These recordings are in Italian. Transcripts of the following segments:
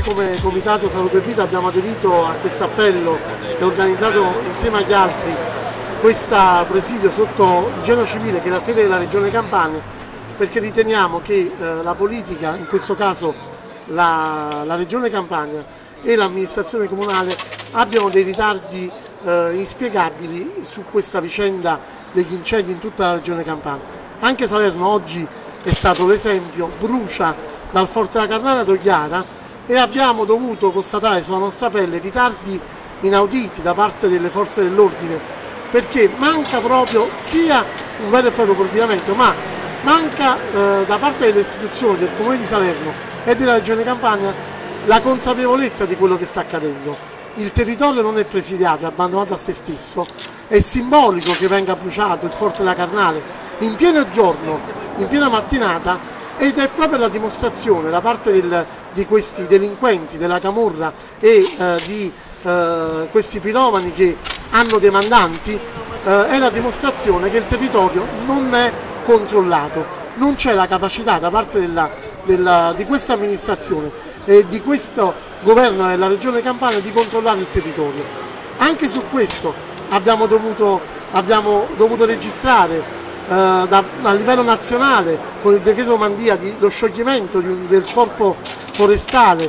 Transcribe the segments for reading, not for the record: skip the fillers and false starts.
come Comitato Salute e Vita abbiamo aderito a questo appello e organizzato insieme agli altri questo presidio sotto il Genio Civile, che è la sede della Regione Campania, perché riteniamo che la politica, in questo caso la Regione Campania e l'amministrazione comunale, abbiano dei ritardi inspiegabili su questa vicenda degli incendi in tutta la Regione Campania. Anche Salerno oggi è stato l'esempio, brucia dal Forte della Carnale ad Ogliara, e abbiamo dovuto constatare sulla nostra pelle ritardi inauditi da parte delle forze dell'ordine, perché manca proprio sia un vero e proprio coordinamento, ma manca da parte delle istituzioni del Comune di Salerno e della Regione Campania la consapevolezza di quello che sta accadendo. Il territorio non è presidiato, è abbandonato a se stesso, è simbolico che venga bruciato il Forte della Carnale in pieno giorno, in piena mattinata, ed è proprio la dimostrazione da parte di questi delinquenti della camorra e di questi piromani che hanno dei mandanti, è la dimostrazione che il territorio non è controllato, non c'è la capacità da parte di questa amministrazione e di questo governo della Regione Campania di controllare il territorio. Anche su questo abbiamo dovuto registrare a livello nazionale, con il decreto Mandia, lo scioglimento del corpo forestale,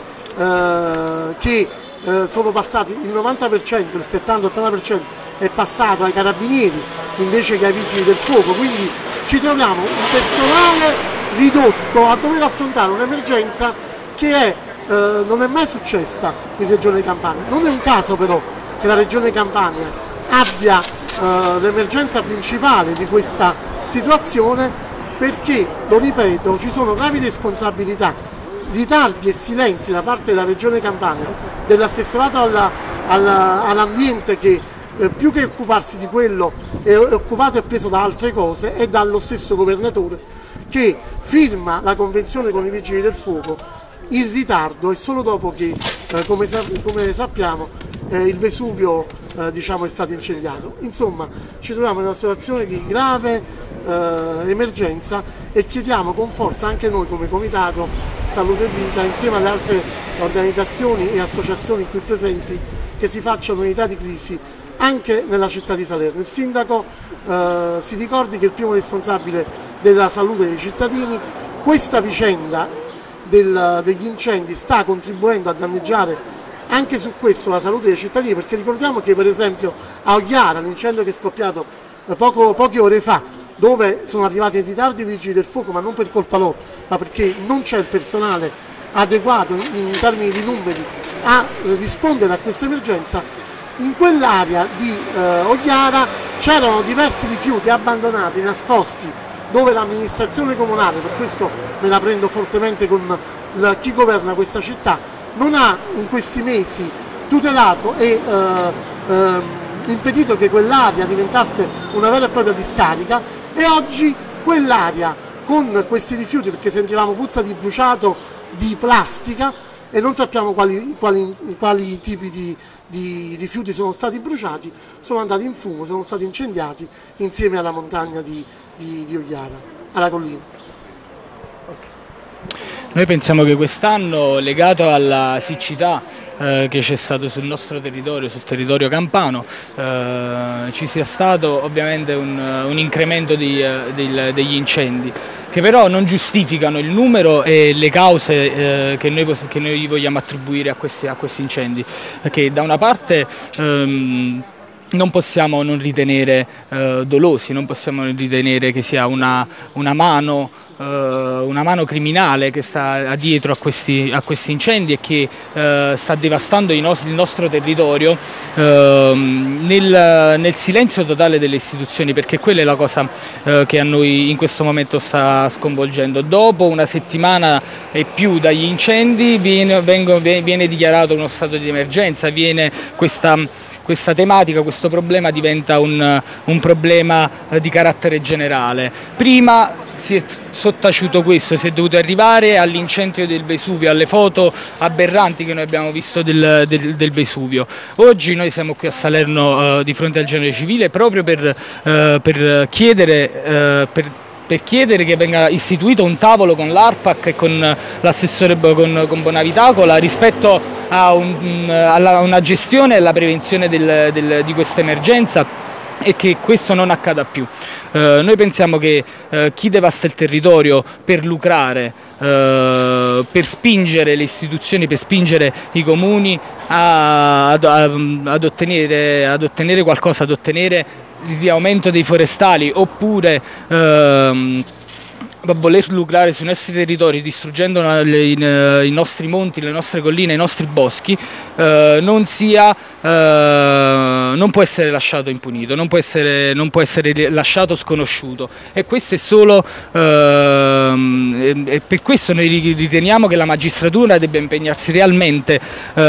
che sono passati il 90%, il 70-80% è passato ai carabinieri invece che ai vigili del fuoco, quindi ci troviamo un personale ridotto a dover affrontare un'emergenza che non è mai successa in Regione Campania. Non è un caso però che la Regione Campania abbia l'emergenza principale di questa situazione, perché, lo ripeto, ci sono gravi responsabilità, ritardi e silenzi da parte della Regione Campania, dell'assessorato all'ambiente, che più che occuparsi di quello è occupato e preso da altre cose, e dallo stesso governatore che firma la convenzione con i vigili del fuoco in ritardo e solo dopo che, come sappiamo, il Vesuvio diciamo, è stato incendiato. Insomma, ci troviamo in una situazione di grave emergenza, e chiediamo con forza anche noi come Comitato Salute e Vita, insieme alle altre organizzazioni e associazioni qui presenti, che si faccia unità di crisi anche nella città di Salerno. Il sindaco si ricordi che è il primo responsabile della salute dei cittadini. Questa vicenda degli incendi sta contribuendo a danneggiare anche su questo la salute dei cittadini, perché ricordiamo che per esempio a Ogliara, l'incendio che è scoppiato poche ore fa, dove sono arrivati in ritardo i vigili del fuoco, ma non per colpa loro, ma perché non c'è il personale adeguato in termini di numeri a rispondere a questa emergenza, in quell'area di Ogliara c'erano diversi rifiuti abbandonati, nascosti, dove l'amministrazione comunale, per questo me la prendo fortemente con chi governa questa città, non ha in questi mesi tutelato e impedito che quell'area diventasse una vera e propria discarica, e oggi quell'area con questi rifiuti, perché sentivamo puzza di bruciato di plastica e non sappiamo quali tipi di rifiuti sono stati bruciati, sono andati in fumo, sono stati incendiati insieme alla montagna di Ogliara, alla collina. Noi pensiamo che quest'anno, legato alla siccità che c'è stato sul nostro territorio, sul territorio campano, ci sia stato ovviamente un incremento degli incendi, che però non giustificano il numero e le cause che noi vogliamo attribuire a questi incendi, perché da una parte non possiamo non ritenere dolosi, non possiamo ritenere che sia una mano criminale che sta dietro a questi incendi e che sta devastando il nostro territorio nel silenzio totale delle istituzioni, perché quella è la cosa che a noi in questo momento sta sconvolgendo. Dopo una settimana e più dagli incendi viene dichiarato uno stato di emergenza, questa tematica, questo problema diventa un problema di carattere generale. Prima si è sottaciuto questo, si è dovuto arrivare all'incendio del Vesuvio, alle foto aberranti che noi abbiamo visto del Vesuvio. Oggi noi siamo qui a Salerno di fronte al Genio Civile proprio per chiedere, per per chiedere che venga istituito un tavolo con l'ARPAC e con l'assessore con Bonavitacola rispetto a una gestione e alla prevenzione di questa emergenza, e che questo non accada più. Noi pensiamo che chi devasta il territorio per lucrare, per spingere le istituzioni, per spingere i comuni ad ottenere qualcosa, ad ottenere il riaumento dei forestali, oppure a voler lucrare sui nostri territori distruggendo i nostri monti, le nostre colline, i nostri boschi, non può essere lasciato impunito, non può essere lasciato sconosciuto, e questo è solo e per questo noi riteniamo che la magistratura debba impegnarsi realmente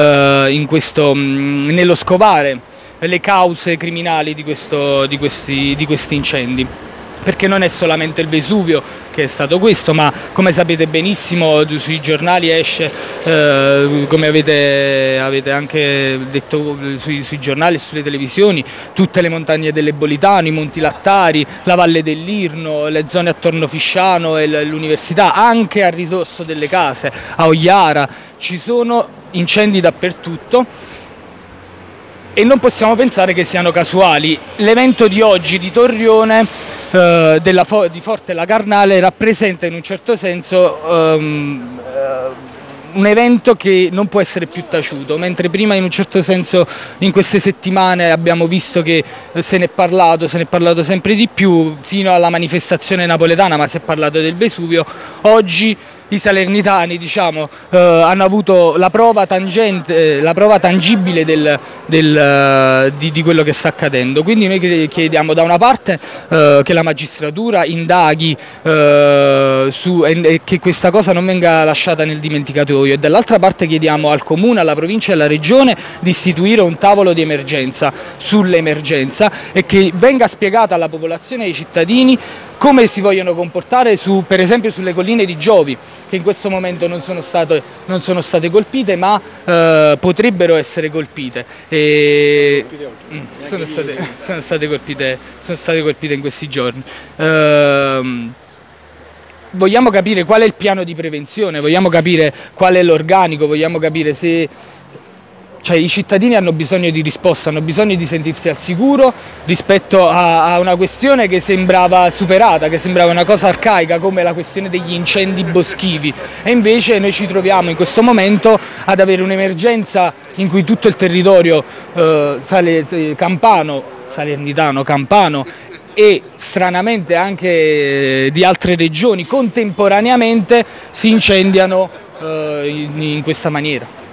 nello scovare le cause criminali di questi incendi. Perché non è solamente il Vesuvio che è stato questo, ma come sapete benissimo sui giornali esce, come avete anche detto sui giornali e sulle televisioni, tutte le montagne dell'Ebolitano, i Monti Lattari, la Valle dell'Irno, le zone attorno Fisciano e l'università, anche a ridosso delle case, a Ogliara, ci sono incendi dappertutto. E non possiamo pensare che siano casuali. L'evento di oggi di Torrione, di Forte La Carnale, rappresenta in un certo senso un evento che non può essere più taciuto, mentre prima in un certo senso in queste settimane abbiamo visto che se ne è parlato sempre di più, fino alla manifestazione napoletana, ma si è parlato del Vesuvio. Oggi i salernitani, diciamo, hanno avuto la prova tangente, la prova tangibile di quello che sta accadendo. Quindi noi chiediamo da una parte che la magistratura indaghi e che questa cosa non venga lasciata nel dimenticatoio, e dall'altra parte chiediamo al Comune, alla Provincia e alla Regione di istituire un tavolo di emergenza sull'emergenza, e che venga spiegata alla popolazione e ai cittadini come si vogliono comportare per esempio sulle colline di Giovi, che in questo momento non sono state colpite, ma potrebbero essere colpite. Sono state colpite in questi giorni. Vogliamo capire qual è il piano di prevenzione, vogliamo capire qual è l'organico, vogliamo capire se... Cioè, i cittadini hanno bisogno di risposta, hanno bisogno di sentirsi al sicuro rispetto a una questione che sembrava superata, che sembrava una cosa arcaica, come la questione degli incendi boschivi, e invece noi ci troviamo in questo momento ad avere un'emergenza in cui tutto il territorio campano, salernitano, campano e stranamente anche di altre regioni contemporaneamente si incendiano in questa maniera.